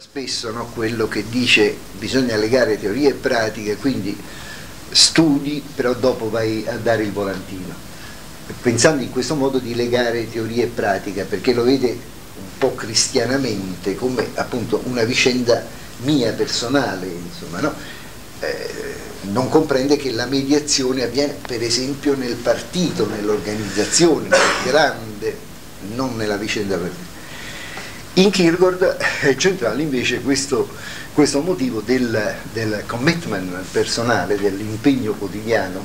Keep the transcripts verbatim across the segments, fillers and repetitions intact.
Spesso no, quello che dice bisogna legare teoria e pratica, quindi studi, però dopo vai a dare il volantino, pensando in questo modo di legare teoria e pratica, perché lo vede un po' cristianamente come appunto una vicenda mia personale, insomma, no? eh, non comprende che la mediazione avviene per esempio nel partito, nell'organizzazione, nel grande, non nella vicenda pratica. In Kierkegaard è centrale invece questo, questo motivo del, del commitment personale, dell'impegno quotidiano.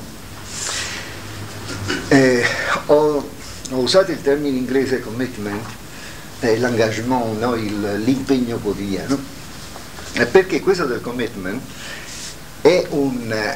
Eh, ho, ho usato il termine inglese commitment, eh, l'engagement, no? l'impegno quotidiano, eh, perché questo del commitment è un,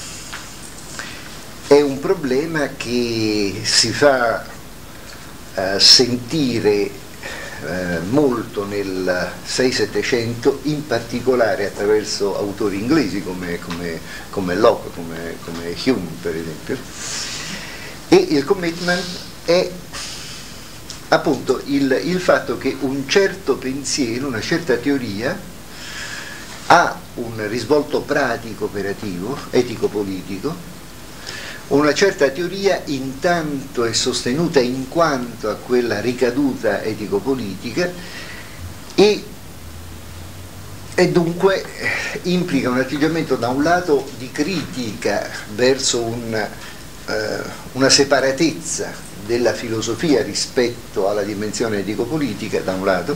è un problema che si fa eh, sentire Eh, molto nel sei settecento, in particolare attraverso autori inglesi come, come, come Locke, come, come Hume per esempio. E il commitment è appunto il, il fatto che un certo pensiero, una certa teoria ha un risvolto pratico, operativo, etico-politico. Una certa teoria intanto è sostenuta in quanto a quella ricaduta etico-politica e, e dunque implica un atteggiamento da un lato di critica verso un, eh, una separatezza della filosofia rispetto alla dimensione etico-politica da un lato,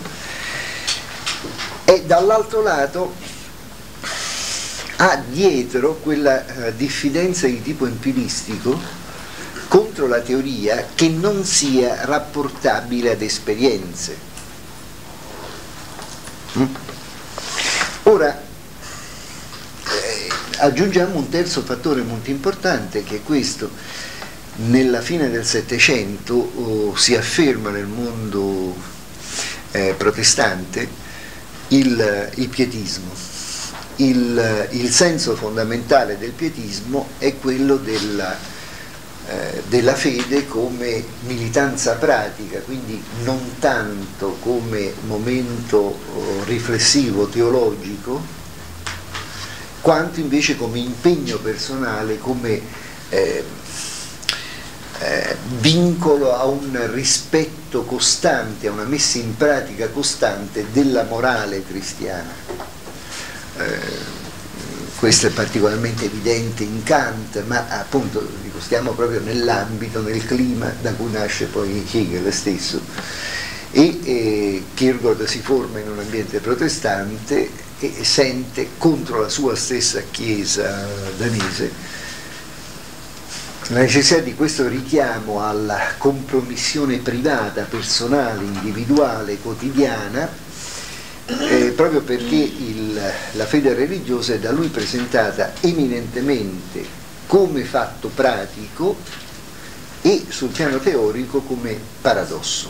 e dall'altro lato ha dietro quella uh, diffidenza di tipo empiristico contro la teoria che non sia rapportabile ad esperienze. Mm? Ora, eh, aggiungiamo un terzo fattore molto importante, che è questo: nella fine del Settecento oh, si afferma nel mondo eh, protestante il, il pietismo. Il, il senso fondamentale del pietismo è quello della, eh, della fede come militanza pratica, quindi non tanto come momento oh, riflessivo teologico, quanto invece come impegno personale, come eh, eh, vincolo a un rispetto costante, a una messa in pratica costante della morale cristiana. Eh, questo è particolarmente evidente in Kant, ma appunto dico, stiamo proprio nell'ambito, nel clima da cui nasce poi Hegel stesso, e eh, Kierkegaard si forma in un ambiente protestante e sente contro la sua stessa chiesa danese la necessità di questo richiamo alla compromissione privata, personale, individuale, quotidiana, Eh, proprio perché il, la fede religiosa è da lui presentata eminentemente come fatto pratico e sul piano teorico come paradosso.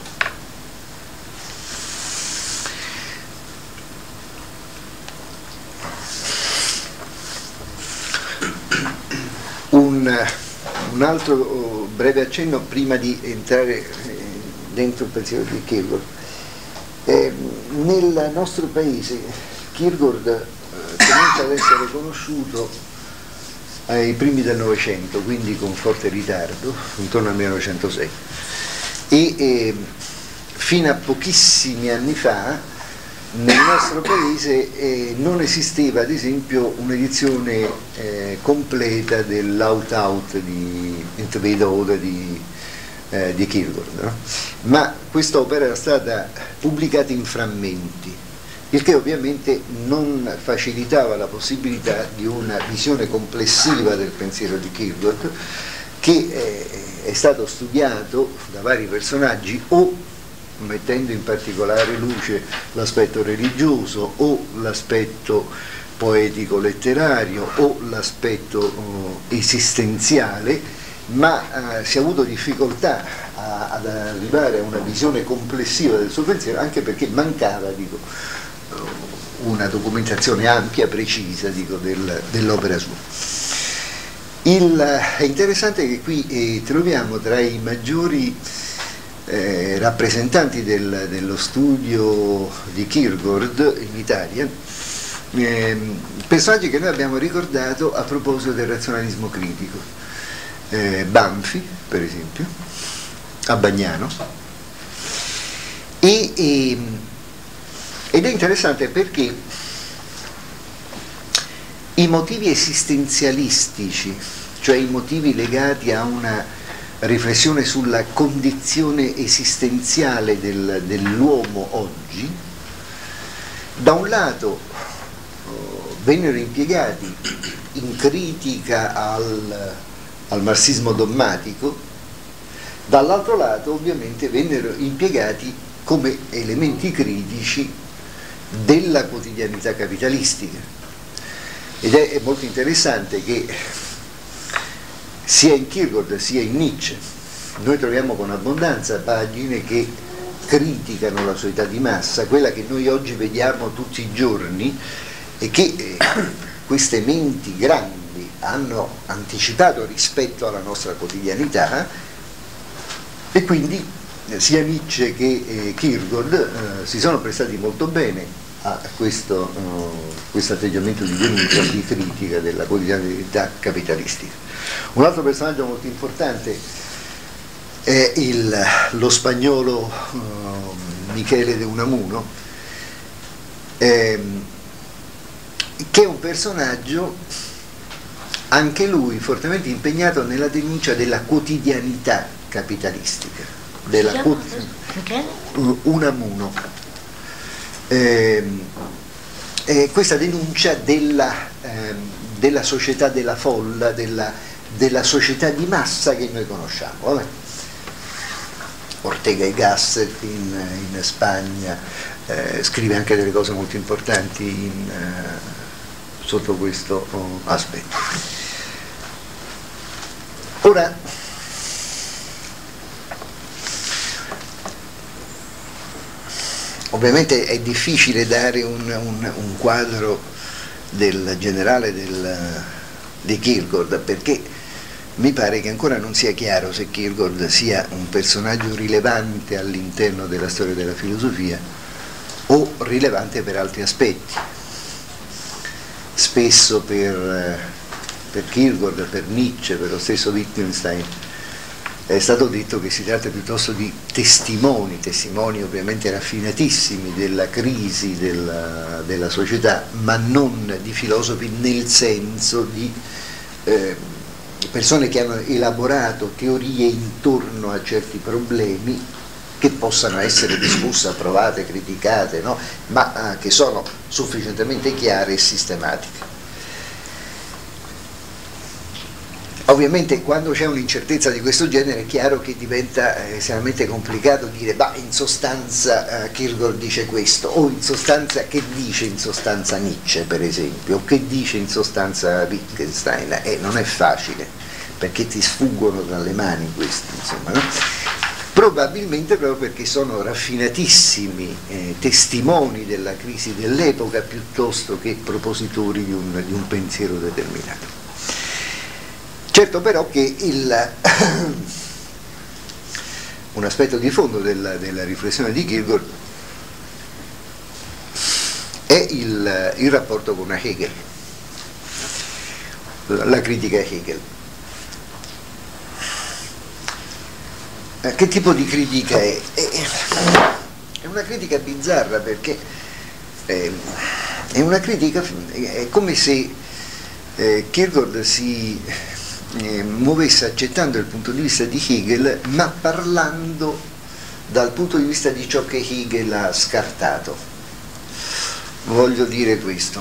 Un, un altro breve accenno prima di entrare dentro il pensiero di Kierkegaard. Eh, nel nostro paese Kierkegaard eh, comincia ad essere conosciuto ai primi del Novecento, quindi con forte ritardo, intorno al millenovecentosei, e eh, fino a pochissimi anni fa nel nostro paese eh, non esisteva ad esempio un'edizione eh, completa dell'Out-Out di Entweder di Eh, di Kierkegaard, no? Ma quest'opera era stata pubblicata in frammenti, il che ovviamente non facilitava la possibilità di una visione complessiva del pensiero di Kierkegaard, che eh, è stato studiato da vari personaggi, o mettendo in particolare luce l'aspetto religioso o l'aspetto poetico letterario o l'aspetto oh, esistenziale, ma eh, si è avuto difficoltà a, ad arrivare a una visione complessiva del suo pensiero, anche perché mancava, dico, una documentazione ampia, precisa, dico, del, dell'opera sua. Il, è interessante che qui eh, troviamo tra i maggiori eh, rappresentanti del, dello studio di Kierkegaard in Italia, eh, personaggi che noi abbiamo ricordato a proposito del razionalismo critico. Eh, Banfi, per esempio, a Bagnano, e, e, ed è interessante perché i motivi esistenzialistici, cioè i motivi legati a una riflessione sulla condizione esistenziale del, dell'uomo oggi, da un lato oh, vennero impiegati in critica al, al marxismo dogmatico, dall'altro lato ovviamente vennero impiegati come elementi critici della quotidianità capitalistica. Ed è, è molto interessante che sia in Kierkegaard sia in Nietzsche noi troviamo con abbondanza pagine che criticano la società di massa, quella che noi oggi vediamo tutti i giorni e che eh, queste menti grandi hanno anticipato rispetto alla nostra quotidianità, e quindi eh, sia Nietzsche che eh, Kierkegaard eh, si sono prestati molto bene a questo, uh, questo atteggiamento di denuncia, di critica della quotidianità capitalistica. Un altro personaggio molto importante è il, lo spagnolo uh, Michele de Unamuno, ehm, che è un personaggio anche lui fortemente impegnato nella denuncia della quotidianità capitalistica, della quotidianità. Unamuno. Eh, eh, questa denuncia della, eh, della società della folla, della, della società di massa che noi conosciamo. Vabbè. Ortega y Gasset in, in Spagna eh, scrive anche delle cose molto importanti in, eh, sotto questo oh, aspetto. Ora, ovviamente è difficile dare un, un, un quadro del generale del, di Kierkegaard, perché mi pare che ancora non sia chiaro se Kierkegaard sia un personaggio rilevante all'interno della storia della filosofia o rilevante per altri aspetti. Spesso per, per Kierkegaard, per Nietzsche, per lo stesso Wittgenstein è stato detto che si tratta piuttosto di testimoni, testimoni ovviamente raffinatissimi della crisi della, della società, ma non di filosofi nel senso di eh, persone che hanno elaborato teorie intorno a certi problemi che possano essere discusse, approvate, criticate, no? Ma eh, che sono sufficientemente chiare e sistematiche. Ovviamente quando c'è un'incertezza di questo genere è chiaro che diventa eh, estremamente complicato dire ma in sostanza eh, Kierkegaard dice questo, o in sostanza che dice in sostanza Nietzsche per esempio, o che dice in sostanza Wittgenstein, e eh, non è facile perché ti sfuggono dalle mani questi, insomma, no? Probabilmente proprio perché sono raffinatissimi eh, testimoni della crisi dell'epoca piuttosto che propositori di un, di un pensiero determinato. Certo però che il, un aspetto di fondo della, della riflessione di Kierkegaard è il, il rapporto con Hegel, la critica a Hegel. Che tipo di critica è? È una critica bizzarra perché è una critica, è come se Kierkegaard si Eh, muovesse accettando il punto di vista di Hegel, ma parlando dal punto di vista di ciò che Hegel ha scartato. Voglio dire questo.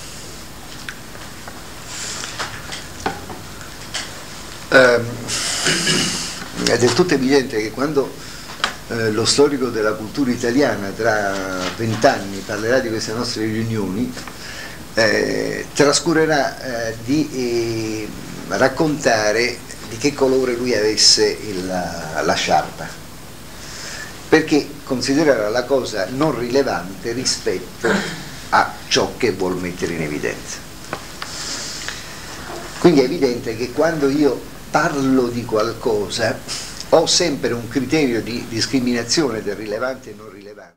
Eh, è del tutto evidente che quando eh, lo storico della cultura italiana tra vent'anni parlerà di queste nostre riunioni, eh, trascurerà eh, di eh, raccontare di che colore lui avesse il, la, la sciarpa, perché considererà la cosa non rilevante rispetto a ciò che vuol mettere in evidenza. Quindi è evidente che quando io parlo di qualcosa ho sempre un criterio di discriminazione del rilevante e non rilevante.